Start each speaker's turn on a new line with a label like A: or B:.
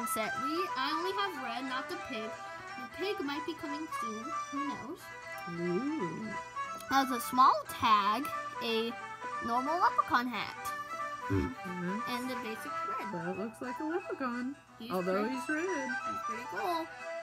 A: leprechaun set. I only have red, not the pig. The pig might be coming soon. Who knows?
B: Ooh.
A: As a small tag, a normal leprechaun hat.
B: Mm-hmm.
A: And the basic red.
B: That looks like a leprechaun.
A: He's
B: Although he's red.
A: He's pretty cool.